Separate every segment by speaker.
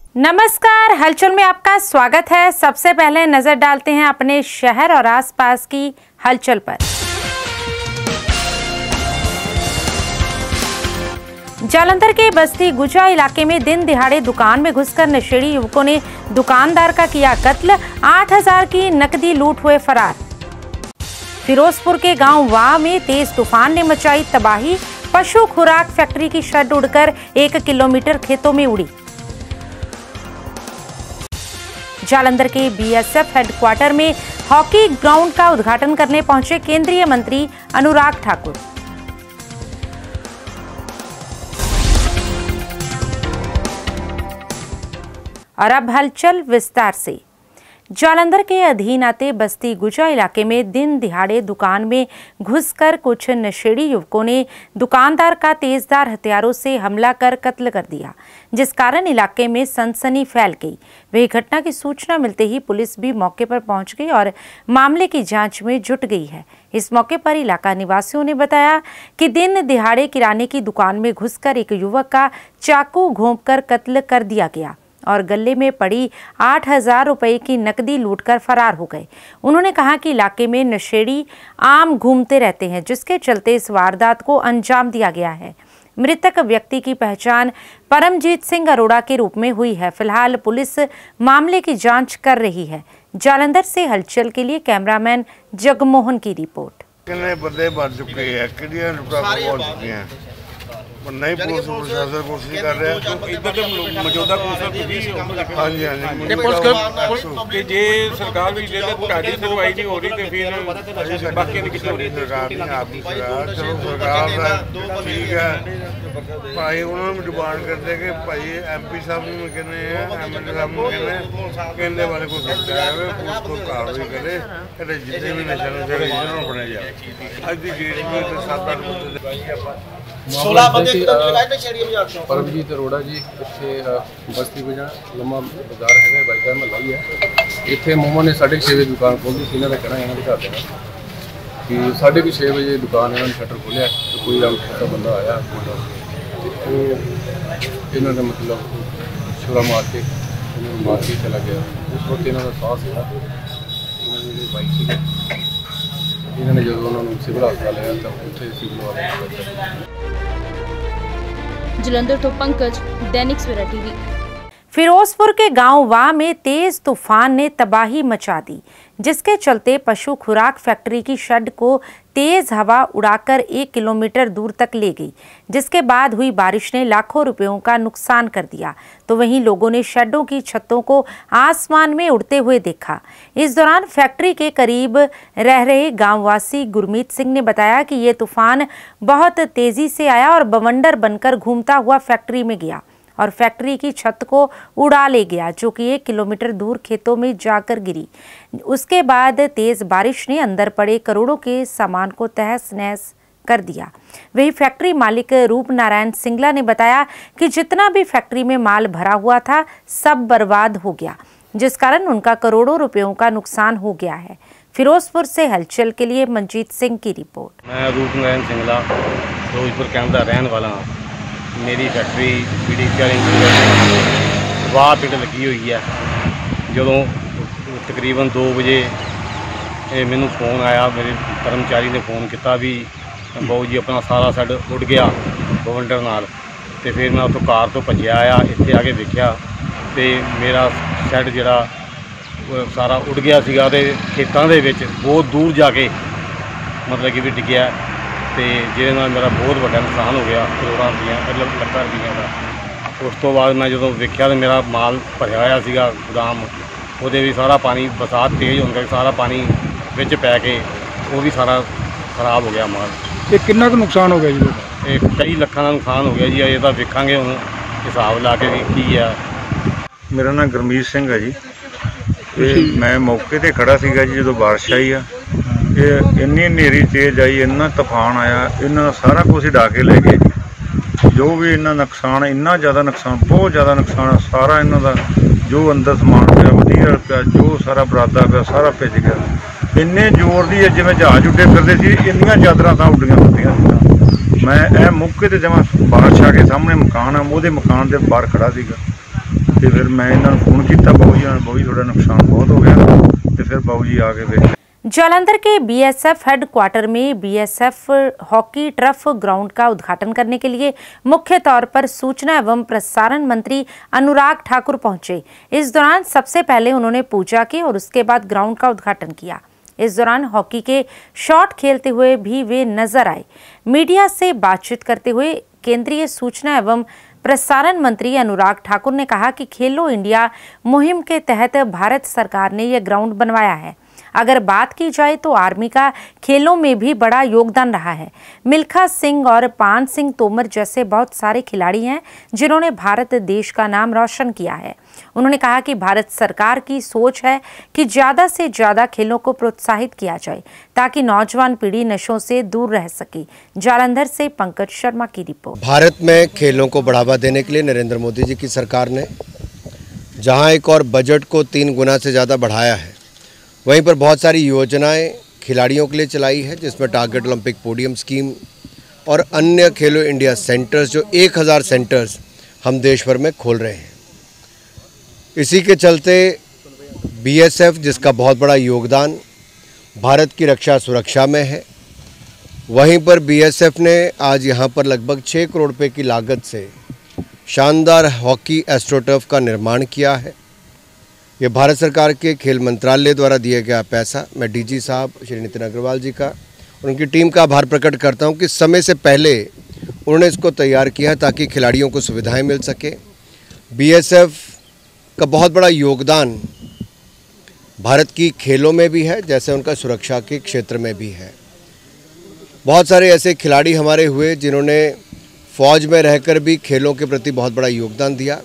Speaker 1: नमस्कार, हलचल में आपका स्वागत है। सबसे पहले नजर डालते हैं अपने शहर और आसपास की हलचल पर। जालंधर के बस्ती गुजा इलाके में दिन दिहाड़े दुकान में घुसकर नशेड़ी युवकों ने दुकानदार का किया कत्ल। 8000 की नकदी लूट हुए फरार। फिरोजपुर के गांव वाह में तेज तूफान ने मचाई तबाही। पशु खुराक फैक्ट्री की शड उड़कर 1 किलोमीटर खेतों में उड़ी। जालंधर के बीएसएफ हेडक्वार्टर में हॉकी ग्राउंड का उद्घाटन करने पहुंचे केंद्रीय मंत्री अनुराग ठाकुर। और अब हलचल विस्तार से। जालंधर के अधीन आते बस्ती गुजा इलाके में दिन दिहाड़े दुकान में घुसकर कुछ नशेड़ी युवकों ने दुकानदार का तेजधार हथियारों से हमला कर कत्ल कर दिया, जिस कारण इलाके में सनसनी फैल गई। वही घटना की सूचना मिलते ही पुलिस भी मौके पर पहुंच गई और मामले की जांच में जुट गई है। इस मौके पर इलाका निवासियों ने बताया कि दिन दिहाड़े किराने की दुकान में घुसकर एक युवक का चाकू घोंपकर कत्ल कर दिया गया और गले में पड़ी 8000 रुपए की नकदी लूटकर फरार हो गए। उन्होंने कहा कि इलाके में नशेड़ी आम घूमते रहते हैं, जिसके चलते इस वारदात को अंजाम दिया गया है। मृतक व्यक्ति की पहचान परमजीत सिंह अरोड़ा के रूप में हुई है। फिलहाल पुलिस मामले की जांच कर रही है। जालंधर से हलचल के लिए कैमरामैन जगमोहन की रिपोर्ट।
Speaker 2: कितने बंदे मर चुके हैं, कितने पहुंच चुके हैं, नहीं पुलिस प्रशासन कोशिश कर रहे हैं।
Speaker 3: इधर तो मौजूदा पुलिस
Speaker 2: हाँ जी हाँ जी
Speaker 3: कि जे सरकार भी जे ढाडी सुनवाई नहीं हो रही तो फिर बाकी नहीं किसी हो रही।
Speaker 2: सरकार नहीं आपकी सरकार, चलो सरकार ठीक है भाई, उन्होंने डिमांड करते कि भाई MP साहब ने कहने हैं, MLA साहब ने कहने वाले को सकता है उसको कार्रवाई करे, जितने भी नशा नुशा बने जाए। आज की डेट में 7-8 बंदे
Speaker 4: 16 बंदे
Speaker 5: परमजीत अरोड़ा जी इतने बस्ती गुजा लम्मा बाजार है, बाईकार महला ही है। इतने मोमा ने 6:30 बजे दुकान खोल दी। इन्होंने कहना यहाँ के घर देना कि 6:30 बजे दुकान इन्होंने शटर खोलिया तो कोई रंग छोटा बंदा आया, इन्होंने मतलब छुरा मार के चला गया। उस वक्त इन्होंने सांस लिया, इन्होंने बाइक थी, इन्होंने जो उन्होंने सिविल हस्पताल लिया तब उत्थे सिविल वाले।
Speaker 6: जलंधर तो पंकज, दैनिक सवेरा टीवी।
Speaker 1: फिरोजपुर के गांव वाह में तेज तूफान ने तबाही मचा दी, जिसके चलते पशु खुराक फैक्ट्री की शड को तेज हवा उड़ाकर 1 किलोमीटर दूर तक ले गई, जिसके बाद हुई बारिश ने लाखों रुपयों का नुकसान कर दिया। तो वहीं लोगों ने शडों की छतों को आसमान में उड़ते हुए देखा। इस दौरान फैक्ट्री के करीब रह रहे गांववासी गुरमीत सिंह ने बताया कि ये तूफान बहुत तेजी से आया और बवंडर बनकर घूमता हुआ फैक्ट्री में गया और फैक्ट्री की छत को उड़ा ले गया, जो कि 1 किलोमीटर दूर खेतों में जाकर गिरी। उसके बाद तेज बारिश ने अंदर पड़े करोड़ों के सामान को तहस नहस कर दिया। वही फैक्ट्री मालिक रूप नारायण सिंगला ने बताया कि जितना भी फैक्ट्री में माल भरा हुआ था सब बर्बाद हो गया, जिस कारण उनका करोड़ों रुपयों का नुकसान हो गया है। फिरोजपुर से हलचल के लिए मनजीत सिंह की रिपोर्ट।
Speaker 7: मैं रूप नारायण सिंगला फिरोजपुर कैंप का रहने वाला हाँ। मेरी फैक्ट्री वाह पिंड लगी हुई है। जो तकरीबन 2 बजे मैनू फोन आया, मेरे कर्मचारी ने फोन किया भी बहु जी अपना सारा सैड उड़ गया बवंडर नाल। तो फिर मैं उतों कार तो भज्या आया, इत्थे आके देखा तो मेरा सैड जिहड़ा सारा उड़ गया सीगा ते खेतों के विच बहुत दूर जाके मतलब कि भी डिग्या तो जिहदे नाल मेरा बहुत बड़ा नुकसान हो गया, करोड़ों रुपया मतलब लाखां रुपया का। उस तो बाद मैं जो देखा तो मेरा माल भरिया होया सीगा गोदाम, ਉਹਦੇ भी सारा पानी बरसात तेज़ होने करके सारा पानी विच पै के वो भी सारा खराब हो गया माल।
Speaker 5: ये कितना का नुकसान हो गया जी?
Speaker 7: ये कई लाखां का नुकसान हो गया जी। ये तो वेखांगे हुण हिसाब ला के की है।
Speaker 2: मेरा नाम गुरमीत सिंह है जी। मैं मौके पर खड़ा सीगा जी जो बारिश आई आ। ये इन्नी हनेरी तेज़ आई, इन्ना तूफान आया, इन्होंने सारा कुछ ही ढा के ले गए। जो भी इन्ना नुकसान, इन्ना ज़्यादा नुकसान, बहुत ज़्यादा नुकसान सारा इन्हों का। जो अंदर समान पिया मटीरियल पिया, जो सारा बरादा पिया सारा भिज गया। इन्ने जोर की जिवें जहाज उड्डे फिरते सी, इन्नियां चादरां तां उड्डियां फिरदियां। मैं मौके ते जमा बारिश आ के सामने मकान है, वो मकान के बाहर खड़ा सीगा। ਤੇ ਫਿਰ ਮੈਂ ਇਹਨਾਂ ਨੂੰ ਫੋਨ ਕੀਤਾ, ਬਾਊ ਜੀ ਤੁਹਾਡਾ ਨੁਕਸਾਨ बहुत हो गया। तो फिर बाबू जी आके देख।
Speaker 1: जालंधर के बीएसएफ हेडक्वार्टर में बीएसएफ हॉकी टर्फ ग्राउंड का उद्घाटन करने के लिए मुख्य तौर पर सूचना एवं प्रसारण मंत्री अनुराग ठाकुर पहुंचे। इस दौरान सबसे पहले उन्होंने पूजा की और उसके बाद ग्राउंड का उद्घाटन किया। इस दौरान हॉकी के शॉट खेलते हुए भी वे नजर आए। मीडिया से बातचीत करते हुए केंद्रीय सूचना एवं प्रसारण मंत्री अनुराग ठाकुर ने कहा कि खेलो इंडिया मुहिम के तहत भारत सरकार ने यह ग्राउंड बनवाया है। अगर बात की जाए तो आर्मी का खेलों में भी बड़ा योगदान रहा है। मिल्खा सिंह और पान सिंह तोमर जैसे बहुत सारे खिलाड़ी हैं जिन्होंने भारत देश का नाम रोशन किया है। उन्होंने कहा कि भारत सरकार की सोच है कि ज़्यादा से ज़्यादा खेलों को प्रोत्साहित किया जाए ताकि नौजवान पीढ़ी नशों से दूर रह सके। जालंधर से पंकज शर्मा की रिपोर्ट।
Speaker 4: भारत में खेलों को बढ़ावा देने के लिए नरेंद्र मोदी जी की सरकार ने जहां एक और बजट को 3 गुना से ज़्यादा बढ़ाया है, वहीं पर बहुत सारी योजनाएं खिलाड़ियों के लिए चलाई है, जिसमें टारगेट ओलंपिक पोडियम स्कीम और अन्य खेलो इंडिया सेंटर्स, जो 1000 सेंटर्स हम देश भर में खोल रहे हैं। इसी के चलते बीएसएफ, जिसका बहुत बड़ा योगदान भारत की रक्षा सुरक्षा में है, वहीं पर बीएसएफ ने आज यहाँ पर लगभग 6 करोड़ रुपये की लागत से शानदार हॉकी एस्ट्रोटर्फ का निर्माण किया है। ये भारत सरकार के खेल मंत्रालय द्वारा दिया गया पैसा। मैं डीजी साहब श्री नितिन अग्रवाल जी का और उनकी टीम का आभार प्रकट करता हूं कि समय से पहले उन्होंने इसको तैयार किया ताकि खिलाड़ियों को सुविधाएं मिल सके। बीएसएफ का बहुत बड़ा योगदान भारत की खेलों में भी है, जैसे उनका सुरक्षा के क्षेत्र में भी है। बहुत सारे ऐसे खिलाड़ी हमारे हुए जिन्होंने फौज में रहकर भी खेलों के प्रति बहुत बड़ा योगदान दिया।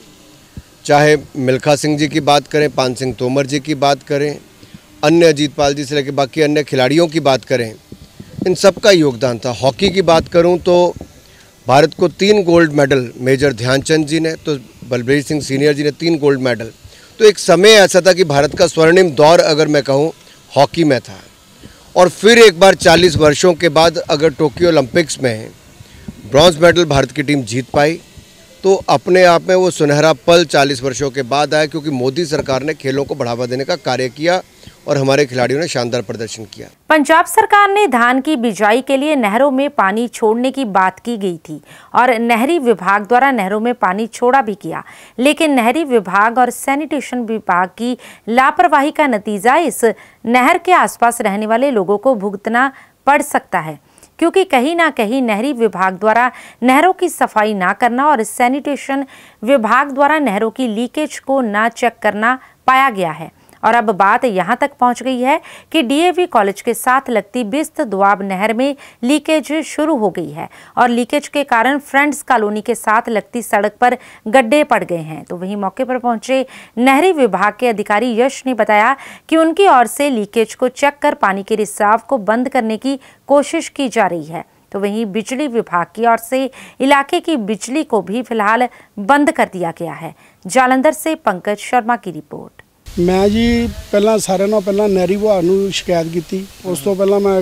Speaker 4: चाहे मिल्खा सिंह जी की बात करें, पान सिंह तोमर जी की बात करें, अन्य अजीतपाल जी से लेकर बाकी अन्य खिलाड़ियों की बात करें, इन सब का योगदान था। हॉकी की बात करूं तो भारत को 3 gold medal major Dhyan Chand ji ने, तो बलबीर सिंह सीनियर जी ने 3 गोल्ड मेडल। तो एक समय ऐसा था कि भारत का स्वर्णिम दौर अगर मैं कहूँ हॉकी में था। और फिर एक बार 40 वर्षों के बाद अगर टोक्यो ओलंपिक्स में ब्रॉन्ज मेडल भारत की टीम जीत पाई तो अपने आप में वो सुनहरा पल 40 वर्षों के बाद आया, क्योंकि मोदी सरकार ने खेलों को बढ़ावा देने का कार्य किया और हमारे खिलाड़ियों ने शानदार प्रदर्शन किया।
Speaker 1: पंजाब सरकार ने धान की बिजाई के लिए नहरों में पानी छोड़ने की बात की गई थी और नहरी विभाग द्वारा नहरों में पानी छोड़ा भी किया, लेकिन नहरी विभाग और सैनिटेशन विभाग की लापरवाही का नतीजा इस नहर के आसपास रहने वाले लोगों को भुगतना पड़ सकता है, क्योंकि कहीं ना कहीं नहरी विभाग द्वारा नहरों की सफाई ना करना और सैनिटेशन विभाग द्वारा नहरों की लीकेज को ना चेक करना पाया गया है। और अब बात यहां तक पहुंच गई है कि डीएवी कॉलेज के साथ लगती बिस्त दुआब नहर में लीकेज शुरू हो गई है और लीकेज के कारण फ्रेंड्स कॉलोनी के साथ लगती सड़क पर गड्ढे पड़ गए हैं। तो वहीं मौके पर पहुंचे नहरी विभाग के अधिकारी यश ने बताया कि उनकी ओर से लीकेज को चेक कर पानी के रिसाव को बंद करने की कोशिश की जा रही है। तो वहीं बिजली विभाग की ओर से इलाके की बिजली को भी फिलहाल बंद कर दिया गया है। जालंधर से पंकज शर्मा की रिपोर्ट।
Speaker 8: मैं जी पहला सारे नाल पहला नहरी विभाग नूं शिकायत की, उस तो पहला मैं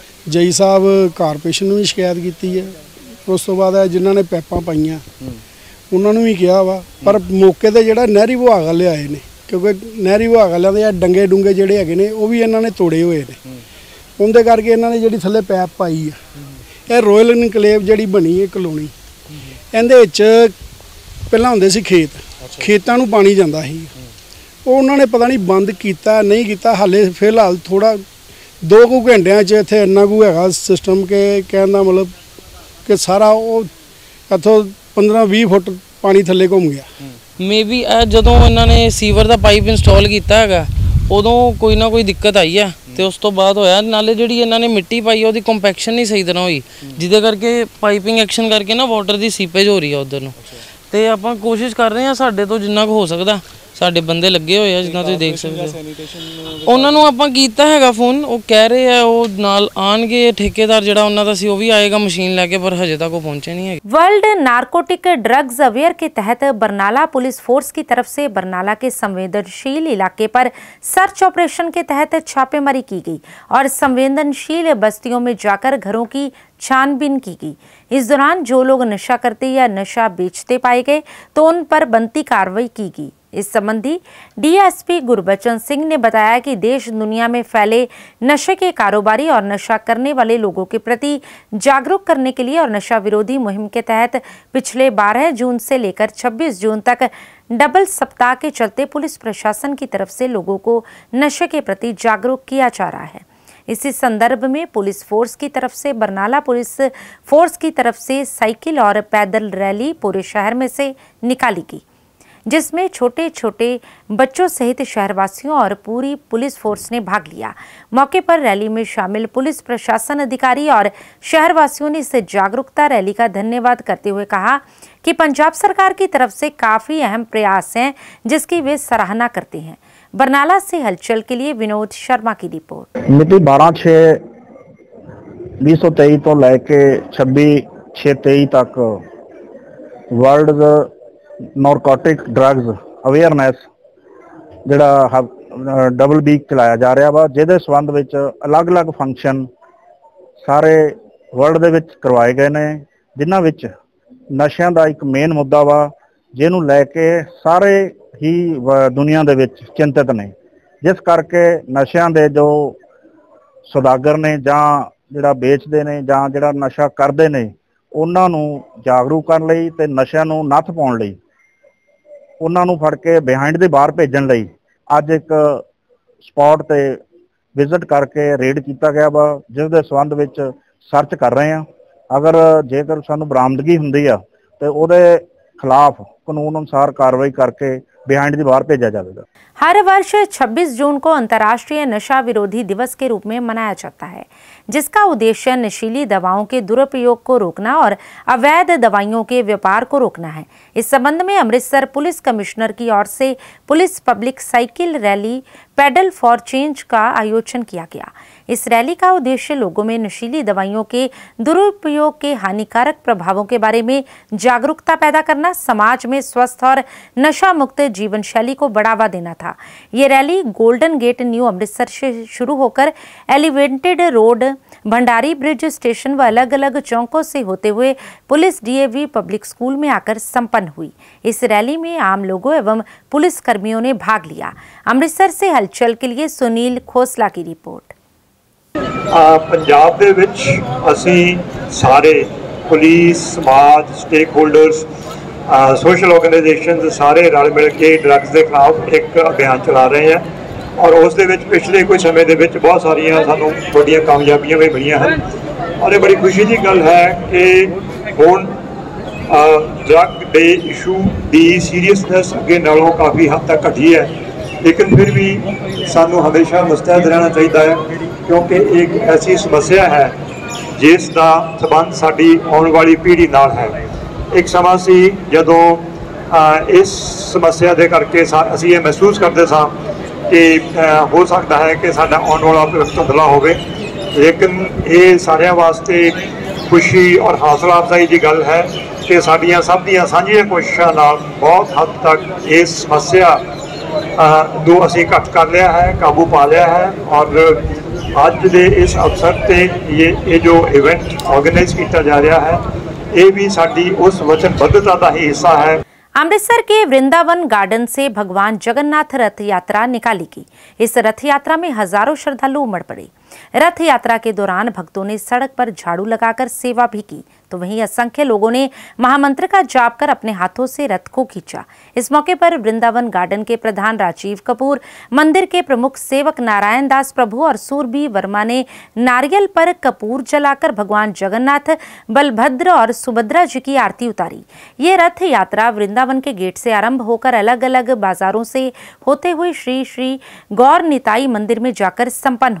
Speaker 8: जई साहब कारपोरेशन नूं भी शिकायत की है, उस तो बाद जिन्हां ने पैपां पाईआं उन्होंने भी कहा वा, पर मौके ते जिहड़ा नहरी विभाग वाले आए ने, क्योंकि नहरी विभाग वालियां दे डंगे डुंगे जिहड़े हैगे ने वो भी इन्हां ने तोड़े हुए ने, उनके करके इन्हां ने जिहड़ी थल्ले पैप पाई है। यह रॉयल इनकलेव जिहड़ी बनी है कलोनी, इहदे विच पहलां हुंदे सी खेत, खेतां नूं पानी जांदा सी, वो उन्होंने पता नहीं बंद किया नहीं किया। हाले फिलहाल थोड़ा 2 घंटिया च इत्थे इन्ना कु हैगा सिस्टम के कहने का मतलब कि सारा वो इत्थों 15-20 फुट पानी थले घूम गया।
Speaker 9: मे बी जदों इन्होंने सीवर का पाइप इंस्टॉल किया है उदों कोई ना कोई दिक्कत आई है, तो उस तो बाद होया नाले जिहड़ी इन्होंने मिट्टी पाई है कंपैक्शन नहीं सही तरह हुई, जिहदे करके पाइपिंग एक्शन करके ना वाटर की सीपेज हो रही है उधर नूं। तो आपां कोशिश कर रहे हैं साडे तो जिन्ना हो सकता ਸਾਡੇ ਬੰਦੇ ਲੱਗੇ ਹੋਏ ਆ ਜਿੱਦਾਂ ਤੁਸੀਂ ਦੇਖ ਸਕਦੇ ਹੋ। ਉਹਨਾਂ ਨੂੰ ਆਪਾਂ ਕੀਤਾ ਹੈਗਾ ਫੋਨ, ਉਹ ਕਹਿ ਰਹੇ ਆ ਉਹ ਨਾਲ ਆਣਗੇ, ਠੇਕੇਦਾਰ ਜਿਹੜਾ ਉਹਨਾਂ ਦਾ ਸੀ ਉਹ ਵੀ ਆਏਗਾ मशीन लेके, पर हजे तक वो पहुंचे नहीं है।
Speaker 1: वर्ल्ड नार्कोटिक ड्रग्स अवेयर के तहत बरनाला पुलिस फोर्स की तरफ से बरनाला के संवेदनशील इलाके पर सर्च ऑपरेशन के तहत छापेमारी की गई और संवेदनशील बस्तियों में जाकर घरों की छानबीन की गई। इस दौरान जो लोग नशा करते या नशा बेचते पाए गए तो उन पर बनती कार्रवाई की गई। इस संबंधी डीएसपी गुरबचन सिंह ने बताया कि देश दुनिया में फैले नशे के कारोबारी और नशा करने वाले लोगों के प्रति जागरूक करने के लिए और नशा विरोधी मुहिम के तहत पिछले 12 जून से लेकर 26 जून तक डबल सप्ताह के चलते पुलिस प्रशासन की तरफ से लोगों को नशे के प्रति जागरूक किया जा रहा है। इसी संदर्भ में पुलिस फोर्स की तरफ से बरनाला पुलिस फोर्स की तरफ से साइकिल और पैदल रैली पूरे शहर में से निकाली गई, जिसमें छोटे छोटे बच्चों सहित शहरवासियों और पूरी पुलिस फोर्स ने भाग लिया। मौके पर रैली में शामिल पुलिस प्रशासन अधिकारी और शहरवासियों ने इस जागरूकता रैली का धन्यवाद करते हुए कहा कि पंजाब सरकार की तरफ से काफ़ी अहम प्रयास हैं जिसकी वे सराहना करते हैं। बरनाला से हलचल के लिए विनोद शर्मा की रिपोर्ट।
Speaker 10: मिति 12/6/2023 तो लैके 26/6/23 तक वर्ल्ड नारकोटिक ड्रग्स अवेयरनैस जिहड़ा डबल वीक चलाया जा रहा वा, जिहदे संबंध विच अलग अलग फंक्शन सारे वर्ल्ड दे विच करवाए गए ने, जिन्हां विच नशिਆਂ ਦਾ एक मेन मुद्दा वा जिहनूं लैके सारे ही दुनिया दे विच चिंतित ने, जिस करके नशिਆਂ ਦੇ जो सौदागर ने जां जिहड़ा बेचदे ने जां जिहड़ा नशा करदे ने ਉਹਨਾਂ ਨੂੰ जागरूक करन लई ते नशिਆਂ ਨੂੰ नੱਥ पाउण लई ਉਹਨਾਂ ਨੂੰ फड़ के बिहाइंड दे बाहर भेजण लई ਅੱਜ एक स्पॉट ते विजिट करके रेड किया गया वा, जिस दे संबंध विच सर्च कर रहे हैं। अगर जेकर सानू बरामदगी हुंदी आ ते ਉਹਦੇ खिलाफ कानून अनुसार कार्रवाई करके बिहाइंड दी बाहर भेजा जाएगा।
Speaker 1: हर वर्ष 26 जून को अंतर्राष्ट्रीय नशा विरोधी दिवस के रूप में मनाया जाता है, जिसका उद्देश्य नशीली दवाओं के दुरुपयोग को रोकना और अवैध दवाइयों के व्यापार को रोकना है। इस संबंध में अमृतसर पुलिस कमिश्नर की ओर से police public cycle rally pedal for change का आयोजन किया गया। इस रैली का उद्देश्य लोगों में नशीली दवाइयों के दुरुपयोग के हानिकारक प्रभावों के बारे में जागरूकता पैदा करना, समाज में स्वस्थ और नशा मुक्त जीवन शैली को बढ़ावा देना था। ये rally golden gate new Amritsar से शुरू होकर elevated road, Bhandari bridge station व अलग अलग चौकों से होते हुए पुलिस डीएवी पब्लिक स्कूल में आकर संपन्न हुई। इस रैली में आम लोगों एवं पुलिस कर्मियों ने भाग लिया। अमृतसर से हलचल के लिए सुनील खोसला की रिपोर्ट।
Speaker 11: पंजाब दे विच असीं सारे पुलिस, समाज, स्टेक होल्डर्स, सोशल ऑर्गेनाइजेशन सारे रल मिल के ड्रग्स के खिलाफ एक अभियान चला रहे हैं और उस दे विच पिछले कुछ समय दे विच बहुत सारियां सानूं वड्डियां कामयाबियां भी मिलियां हैं और ये बड़ी खुशी की गल है कि हुण ड्रग के इशू की सीरीयसनेस अगे नालों काफ़ी हद तक घटी है, लेकिन फिर भी सानू हमेशा मुस्तैद रहना चाहिए है क्योंकि एक ऐसी समस्या है जिसका संबंध साडी आने वाली पीढ़ी नाल है। एक समा सी जदों इस समस्या के करके असीं ये महसूस करते सां कि हो सकता है कि साडा आने वाला भविष्य धुंधला होवे, लेकिन ये सारिਆਂ वास्ते खुशी और हौसला अफजाई की गल है कि साडियां सब दियां सांझियां कोशिशां नाल बहुत हद तक इस समस्या दो असीं घट कर लिया है, काबू पा लिया है और अज दे इस अवसर पे ये जो इवेंट ऑर्गेनाइज किया जा रहा है ये भी साडी उस वचनबद्धता का ही हिस्सा है।
Speaker 1: अमृतसर के वृंदावन गार्डन से भगवान जगन्नाथ रथ यात्रा निकाली गई। इस रथ यात्रा में हजारों श्रद्धालु उमड़ पड़े। रथ यात्रा के दौरान भक्तों ने सड़क पर झाड़ू लगाकर सेवा भी की, तो वहीं असंख्य लोगों ने महामंत्र का जाप कर अपने हाथों से रथ को खींचा। इस मौके पर वृंदावन गार्डन के प्रधान राजीव कपूर, मंदिर के प्रमुख सेवक नारायण दास प्रभु और सूरबी वर्मा ने नारियल पर कपूर जलाकर भगवान जगन्नाथ, बलभद्र और सुभद्रा जी की आरती उतारी। ये रथ यात्रा वृंदावन के गेट से आरंभ होकर अलग अलग बाजारों से होते हुए श्री श्री गौर निताई मंदिर में जाकर संपन्न हुई।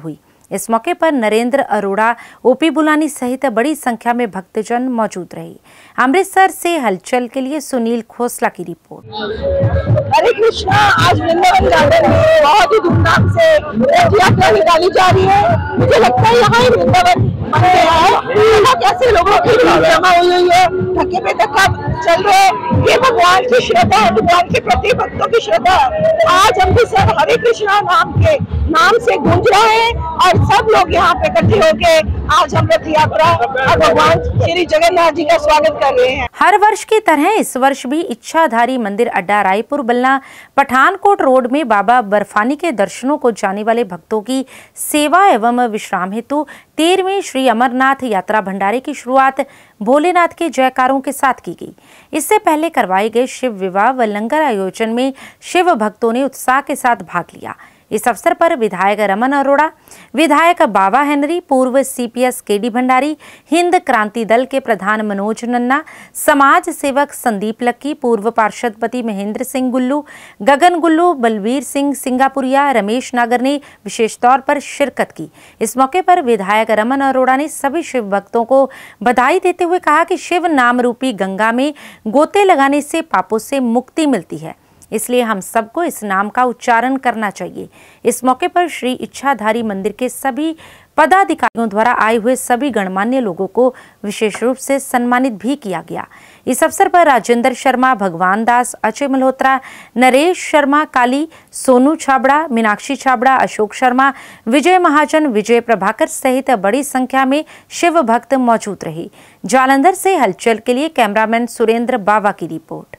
Speaker 1: इस मौके पर नरेंद्र अरोड़ा, ओपी बुलानी सहित बड़ी संख्या में भक्तजन मौजूद रहे। अमृतसर से हलचल के लिए सुनील खोसला की रिपोर्ट।
Speaker 12: हरे कृष्णा। आज वृंदावन गार्डन में बहुत ही धूमधाम से रथ यात्रा निकाली जा रही है। मुझे लगता है यहाँ वृंदावन कैसे लोगों की जमा हुई है, धक्के पे धक्का चल रहे हैं। ये भगवान की श्रद्धा है, भगवान के प्रति भक्तों की श्रद्धा है। आज अमृतसर हरे कृष्णा नाम से गूंज रहा है और सब लोग यहाँ पे इकट्ठे होके आज हम रथ यात्रा और भगवान श्री जगन्नाथ जी का स्वागत कर रहे हैं।
Speaker 1: हर वर्ष की तरह इस वर्ष भी इच्छाधारी मंदिर अड्डा रायपुर बल्ला पठानकोट रोड में बाबा बर्फानी के दर्शनों को जाने वाले भक्तों की सेवा एवं विश्राम हेतु 13वीं श्री अमरनाथ यात्रा भंडारे की शुरुआत भोलेनाथ के जयकारों के साथ की गई। इससे पहले करवाए गए शिव विवाह व लंगर आयोजन में शिव भक्तों ने उत्साह के साथ भाग लिया। इस अवसर पर विधायक रमन अरोड़ा, विधायक बाबा हेनरी, पूर्व सीपीएस केडी भंडारी, हिंद क्रांति दल के प्रधान मनोज नन्ना, समाज सेवक संदीप लक्की, पूर्व पार्षदपति महेंद्र सिंह गुल्लू, गगन गुल्लू, बलवीर सिंह सिंगापुरिया, रमेश नागर ने विशेष तौर पर शिरकत की। इस मौके पर विधायक रमन अरोड़ा ने सभी शिव भक्तों को बधाई देते हुए कहा कि शिव नाम रूपी गंगा में गोते लगाने से पापों से मुक्ति मिलती है, इसलिए हम सबको इस नाम का उच्चारण करना चाहिए। इस मौके पर श्री इच्छाधारी मंदिर के सभी पदाधिकारियों द्वारा आए हुए सभी गणमान्य लोगों को विशेष रूप से सम्मानित भी किया गया। इस अवसर पर राजेंद्र शर्मा, भगवान दास, अजय मल्होत्रा, नरेश शर्मा काली, सोनू छाबड़ा, मीनाक्षी छाबड़ा, अशोक शर्मा, विजय महाजन, विजय प्रभाकर सहित बड़ी संख्या में शिव भक्त मौजूद रहे। जालंधर से हलचल के लिए कैमरामैन सुरेंद्र बावा की रिपोर्ट।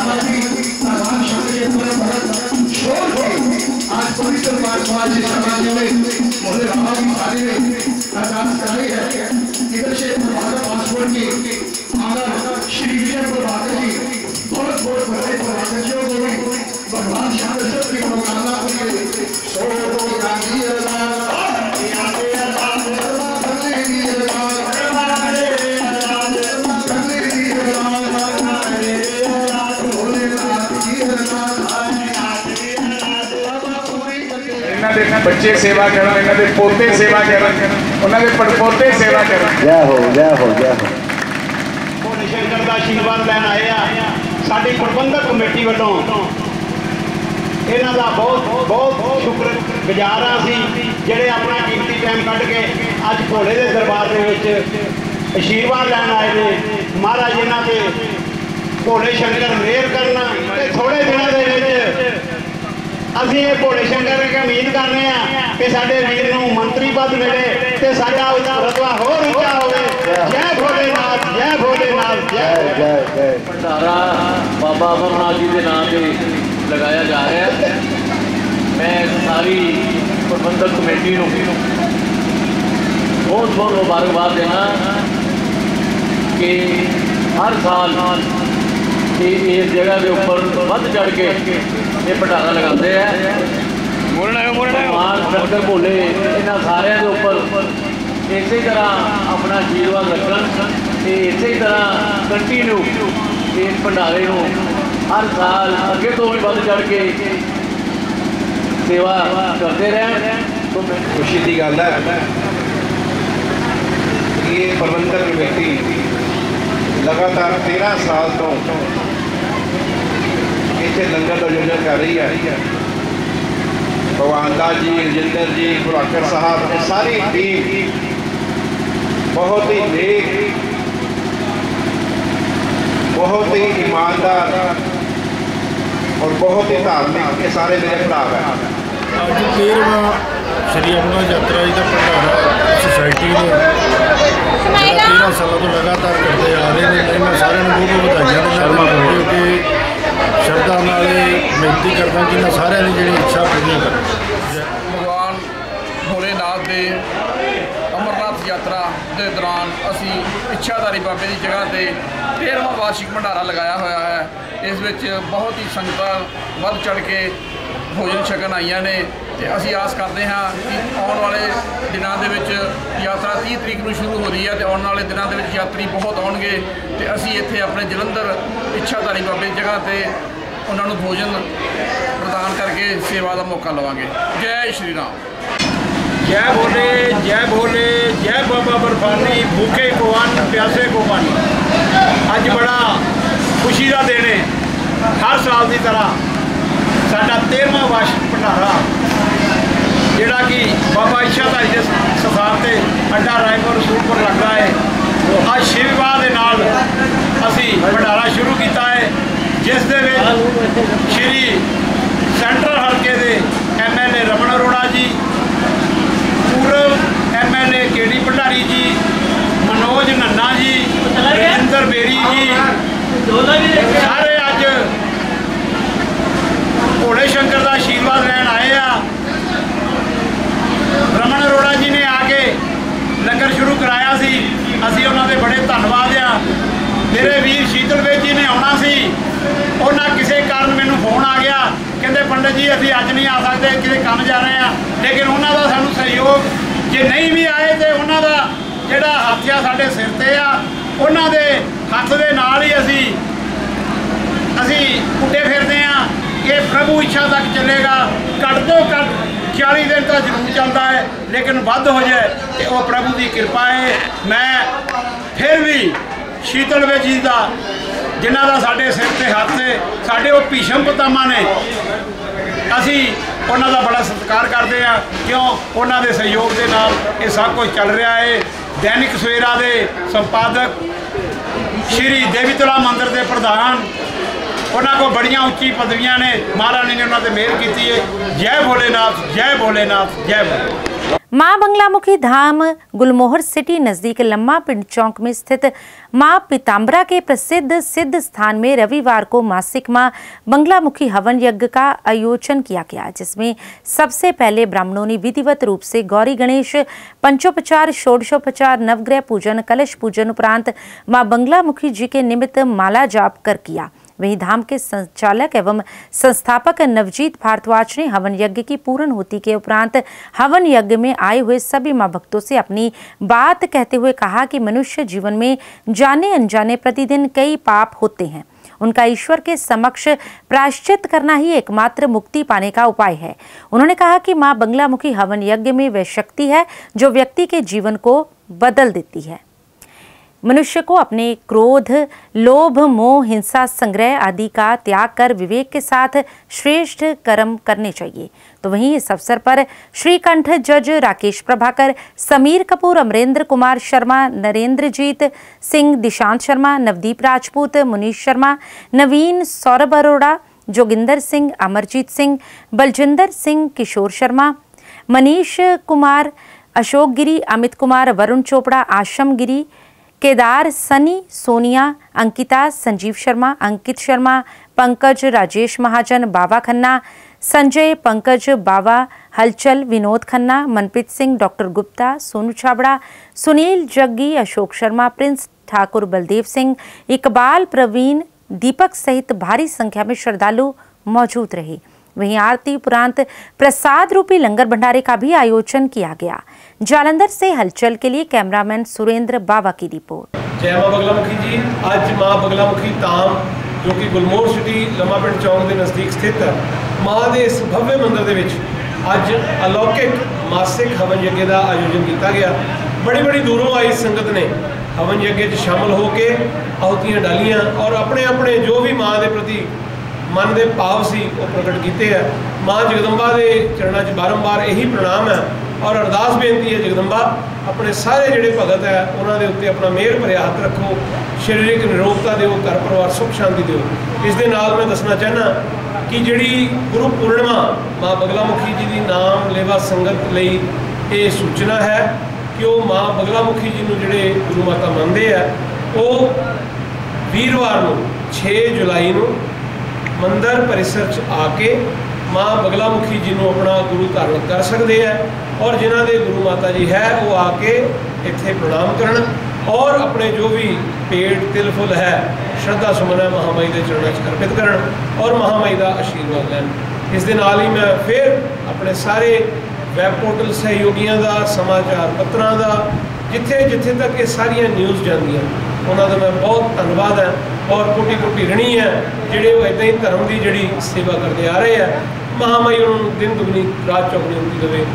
Speaker 3: बच्चे सेवा करन, इन्हां दे पोते सेवा करन, उन्हां दे पड़पोते सेवा करन।
Speaker 13: जय हो, जय हो, जय हो।
Speaker 14: भोले शंकर का आशीर्वाद लैन आए आ साडी प्रबंधक कमेटी वालों इन्हां दा बहुत बहुत शुक्रगुजार हाँ असीं जिहड़े अपना कीमती टाइम कढ के अज भोले दे दरबार दे विच आशीर्वाद लैन आए ने। महाराज इन्हां ते भोले शंकर मेहर करना ते थोड़े दिनों दे विच असीं ये भोले शंकर की उम्मीद करने कि साडे वीर नूं मंत्री पद मिले ते साडा रुतबा होर ऊंचा होवे। जय भोलेनाथ, जय भोलेनाथ, जय जय जय।
Speaker 15: भंडारा बाबा अमरनाथ जी के नाम से लगाया जा रहा है। मैं सारी प्रबंधक कमेटी को बहुत बहुत मुबारकबाद देना कि हर साल इस जगह के ऊपर वध चढ़ के ये भंडारा लगाते हैं। भगवान शंकर भोले इन्होंने सारे के ऊपर इस तरह अपना आशीर्वाद रखन, इस तरह कंटिन्यू इस भंडारे को हर साल अगे तो भी वध चढ़ के सेवा करते रहे।
Speaker 3: तो खुशी की गल है कि ये प्रबंधक कमेटी लगातार 13 साल तो इतने लंगर का आयोजन कर रही है। भगवान दास जी, रजिंदर जी, प्रभाकर साहब, सारी टीम बहुत ही नेक, बहुत ही ईमानदार और बहुत ही धार्मिक, ये सारे मेरे भरा है।
Speaker 16: आज 13वां श्री अमरनाथ यात्रा जी का भंडारा सोसाइटी ने 13 सालों तो लगातार करते आ रहे हैं। मैं सारे बहुत बधाइयां देना क्योंकि श्रद्धा नाल बेनती करदा कि सारे की जी इच्छा पूरी कर।
Speaker 5: भगवान भोलेनाथ के अमरनाथ यात्रा के दौरान असी इच्छाधारी बाबे की जगह पर 13वां वार्षिक भंडारा लगाया हुआ है। इस विच बहुत ही संगत वध चढ़ के भोजन छकन आईयां ने ते असी आस करते हैं कि आने वाले दिनों के यात्रा 30 तरीक को शुरू हो रही है तो आने वाले दिनों के यात्री बहुत आउणगे ते असी इत्थे अपने जलंधर इच्छाधारी बाबे की जगह पर उन्होंने भोजन प्रदान करके सेवा का मौका लवांगे। जय श्री राम।
Speaker 14: जय भोले जय भोले जय बाबा बर्फानी, भूखे को अन्न प्यासे को पानी। अज बड़ा खुशी का दिन है। हर साल की तरह साडा 13वां वार्षिक भंडारा जिहड़ा कि बाबा इच्छाधारी के स्थान से अड्डा रायपुर रसूलपुर लगता है, अज शिववार के नाल असी भंडारा शुरू किया है, जिस दे विच श्री सेंट्रल हल्के के MLA रमन अरोड़ा जी, पूर्व MLA KD Bhandari ji, Manoj Nanna ji, Rajinder berry जी, सारे अज भोले शंकर का आशीर्वाद लैन आए आ। रमन अरोड़ा जी ने आके लंगर शुरू कराया सी, असी उन्होंने बड़े धन्यवाद आ। मेरे वीर शीतल बेग जी ने आना सी, उन्होंने किसी कारण मैनू फोन आ गया, कहते पंडित जी अभी अज नहीं आ सकते, किसी काम जा रहे हैं, लेकिन उन्होंने सानू सहयोग जे नहीं भी आए तो उन्होंने जोड़ा हथ आ साढ़े सिर ते आ, उन्होंने हथ के नाल ही असी उड्डे फिरते हैं। ये प्रभु इच्छा तक चलेगा, घट तो घट 40 दिन तो जरूर चलता है, लेकिन वध हो जाए तो वह प्रभु की कृपा है। मैं फिर भी शीतल बेग जी का जिन्हों का साढ़े सिर से हाथ से साढ़े वो भीषम पितामह ने, असी उन्हों का बड़ा सत्कार करते हैं, क्यों उन्होंने सहयोग के नाल ये सब कुछ चल रहा है। दैनिक सवेरा के संपादक श्री देवी तला मंदिर के प्रधान, उन्होंने को बड़िया उच्ची पदवियां ने, महाराज ने उन्होंने मेहर की है। जय भोलेनाथ जय भोलेनाथ जय भोले।
Speaker 1: मां बंगलामुखी धाम गुलमोहर सिटी नज़दीक लम्मा पिंड चौक में स्थित मां पीताम्बरा के प्रसिद्ध सिद्ध स्थान में रविवार को मासिक मां बंगलामुखी हवन यज्ञ का आयोजन किया गया, जिसमें सबसे पहले ब्राह्मणों ने विधिवत रूप से गौरी गणेश पंचोपचार, षोडशोपचार, नवग्रह पूजन, कलश पूजन उपरांत मां बंगलामुखी जी के निमित्त माला जाप कर किया। वहीं धाम के संचालक एवं संस्थापक नवजीत भारद्वाज ने हवन यज्ञ की पूर्ण होती के उपरांत हवन यज्ञ में आए हुए सभी मां भक्तों से अपनी बात कहते हुए कहा कि मनुष्य जीवन में जाने अनजाने प्रतिदिन कई पाप होते हैं, उनका ईश्वर के समक्ष प्रायश्चित करना ही एकमात्र मुक्ति पाने का उपाय है। उन्होंने कहा कि मां बंगलामुखी हवन यज्ञ में वह शक्ति है जो व्यक्ति के जीवन को बदल देती है। मनुष्य को अपने क्रोध, लोभ, मोह, हिंसा, संग्रह आदि का त्याग कर विवेक के साथ श्रेष्ठ कर्म करने चाहिए। तो वहीं इस अवसर पर श्रीकंठ जज राकेश प्रभाकर, समीर कपूर, अमरेंद्र कुमार शर्मा, नरेंद्रजीत सिंह, दिशांत शर्मा, नवदीप राजपूत, मुनीश शर्मा, नवीन, सौरभ अरोड़ा, जोगिंदर सिंह, अमरजीत सिंह, बलजिंदर सिंह, किशोर शर्मा, मनीष कुमार, अशोक गिरी, अमित कुमार, वरुण चोपड़ा, आशम गिरी, केदार, सनी, सोनिया, अंकिता, संजीव शर्मा, अंकित शर्मा, पंकज, राजेश महाजन, बाबा खन्ना, संजय, पंकज, बाबा, हलचल, विनोद खन्ना, मनप्रीत सिंह, डॉक्टर गुप्ता, सोनू छाबड़ा, सुनील जग्गी, अशोक शर्मा, प्रिंस ठाकुर, बलदेव सिंह, इकबाल, प्रवीण, दीपक सहित भारी संख्या में श्रद्धालु मौजूद रहे। वहीं आरती उपरांत प्रसाद रूपी लंगर भंडारे का भी आयोजन किया गया। जालंधर से हलचल के लिए कैमरामैन सुरेंद्र बाबा की रिपोर्ट।
Speaker 13: जय मां बगलामुखी जी। आज मां बगलामुखी धाम जो कि गुलमोहर सिटी लम्मा पिंड चौक के नज़दीक स्थित है, मां के इस भव्य मंदिर के अज अलौकिक मासिक हवन यज्ञ का आयोजन किया गया। बड़ी बड़ी दूरों आई संगत ने हवन यज्ञ शामिल होकर आहुतियां डालियां और अपने अपने जो भी मां के प्रति मन के भाव से वो प्रगट किए है। मां जगदम्बा के चरणों च बारंबार यही प्रणाम है और अरदास बेनती है, जगदम्बा अपने सारे जोड़े भगत है उन्होंने उत्ते अपना मेहर भरिया हाथ रखो, शारीरिक निरोगता दो, घर परिवार सुख शांति दो। इस दे नाल मैं दसना चाहना कि जिहड़ी गुरु पूर्णिमा मां बगलामुखी जी की नाम लेवा संगत लई ये सूचना है कि वो मां बगलामुखी जी को जोड़े गुरु माता मनते हैं वो वीरवार को 6 जुलाई को मंदिर परिसर आके मां बगलामुखी जी को अपना गुरु धारण कर सकते हैं और जिन्हों के गुरु माता जी है वो आके इत्थे प्रणाम करन और अपने जो भी पेट तिल फुल है श्रद्धा सुमन है महामाई के चरणों में अर्पित करन और महामाई का आशीर्वाद लैन। इस दे नाल ही मैं फिर अपने सारे वैब पोर्टल सहयोगियों का, समाचार पत्रों का, जिथे जिथे तक ये सारिया न्यूज़ जांदियां उन्होंने मैं बहुत धन्यवाद है और कोटि कोटि ऋणी है जोड़े वो इदा ही धर्म की जी सेवा करते आ रहे हैं। महामाई उन्होंने दिन दुगनी रात चौगनी होती रहे।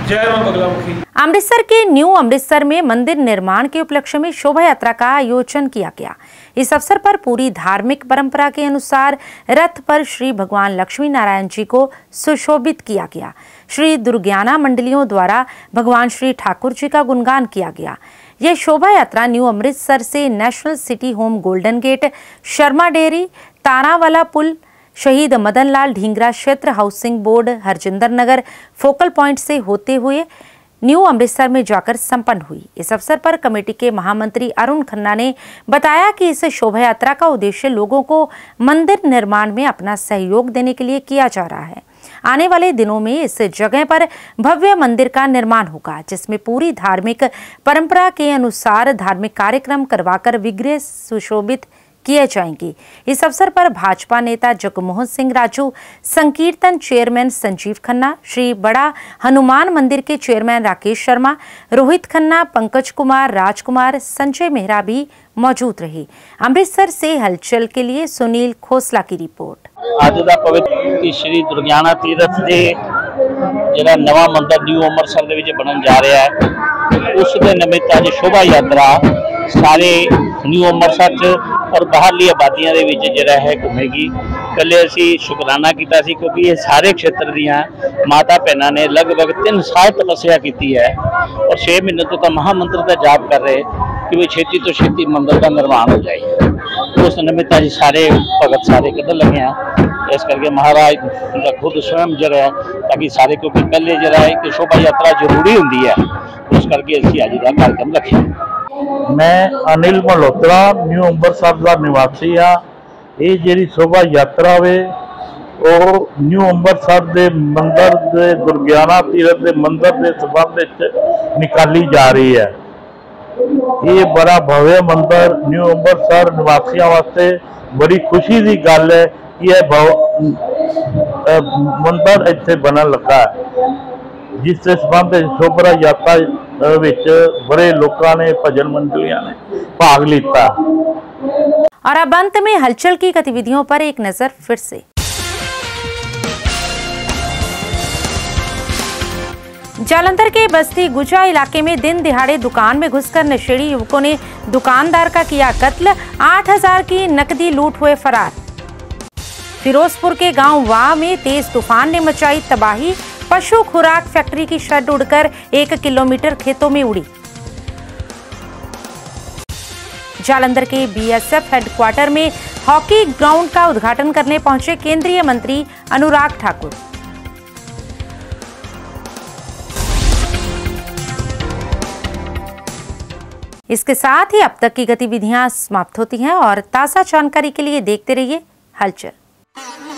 Speaker 13: जय मां बगलामुखी।
Speaker 1: अमृतसर के न्यू अमृतसर में मंदिर निर्माण के उपलक्ष्य में शोभा यात्रा का आयोजन किया गया। इस अवसर पर पूरी धार्मिक परंपरा के अनुसार रथ पर श्री भगवान लक्ष्मी नारायण जी को सुशोभित किया गया। श्री दुर्ज्ञाना मंडलियों द्वारा भगवान श्री ठाकुर जी का गुणगान किया गया। यह शोभा यात्रा न्यू अमृतसर से national city home golden gate, Sharma dairy, Tarawala पुल, शहीद मदन लाल ढींगरा क्षेत्र housing board, Harjinder Nagar focal point से होते हुए न्यू अमृतसर में जाकर संपन्न हुई। इस अवसर पर कमेटी के महामंत्री अरुण खन्ना ने बताया कि इस शोभा यात्रा का उद्देश्य लोगों को मंदिर निर्माण में अपना सहयोग देने के लिए किया जा रहा है। आने वाले दिनों में इस जगह पर भव्य मंदिर का निर्माण होगा, जिसमें पूरी धार्मिक परंपरा के अनुसार धार्मिक कार्यक्रम करवाकर विग्रह सुशोभित किए जाएंगे। इस अवसर पर भाजपा नेता जगमोहन सिंह राजू, संकीर्तन चेयरमैन संजीव खन्ना, श्री बड़ा हनुमान मंदिर के चेयरमैन राकेश शर्मा, रोहित खन्ना, पंकज कुमार, राजकुमार, संजय मेहरा भी मौजूद रहे। अमृतसर से हलचल के लिए सुनील खोसला की रिपोर्ट।
Speaker 17: आज का पवित्र श्री दुर्ज्ञाना तीर्थ के ਜਿਹੜਾ नवा मंदिर न्यू अमृतसर ਦੇ ਵਿੱਚ ਬਣਨ ਜਾ ਰਿਹਾ ਹੈ, ਉਸ ਦੇ ਨਿमित्त ਅੱਜ शोभा यात्रा सारे न्यू अमृतसर च और बाहरली आबादियों के विच जिहड़ा है घूमेगी। पहले असी शुकराना किया सी क्योंकि ये सारे क्षेत्र दियां माता भैनों ने लगभग 3 साल तपस्या की है और 6 महीने तो महामंत्र का जाप कर रहे कि भाई छेती तो छेती मंदिर का निर्माण हो जाए। उस निमित्त अज सारे भगत सारे कदम लगे हैं, इस करके महाराज का खुद स्वयं जरा है ताकि सारे, क्योंकि पहले जरा है कि शोभा यात्रा जरूरी होंगी है, उस करके असी अज का कार्यक्रम रखे।
Speaker 10: मैं अनिल मल्होत्रा न्यू अमृतसर का निवासी हाँ। ये जी शोभा यात्रा वे वो न्यू अमृतसर के मंदिर के दुर्ज्ञाना तीर्थ के मंदिर के संबंध निकाली जा रही है। ये बड़ा भव्य मंदिर न्यू अमृतसर निवासियों वास्ते बड़ी खुशी की गल है कि यह मंदिर इत्थे बनन लगा है, जिस संबंध शोभा यात्रा विच बड़े लोगों ने भजन मंडलियां ने भाग लिया।
Speaker 1: और अब अंत में हलचल की गतिविधियों पर एक नजर फिर से। जालंधर के बस्ती गुजा इलाके में दिन दिहाड़े दुकान में घुसकर नशेड़ी युवकों ने दुकानदार का किया कत्ल, 8000 की नकदी लूट हुए फरार। फिरोजपुर के गांव वाह में तेज तूफान ने मचाई तबाही, पशु खुराक फैक्ट्री की शेड उड़कर 1 किलोमीटर खेतों में उड़ी। जालंधर के बीएसएफ हेडक्वार्टर में हॉकी ग्राउंड का उद्घाटन करने पहुंचे केंद्रीय मंत्री अनुराग ठाकुर। इसके साथ ही अब तक की गतिविधियां समाप्त होती हैं और ताज़ा जानकारी के लिए देखते रहिए हलचल।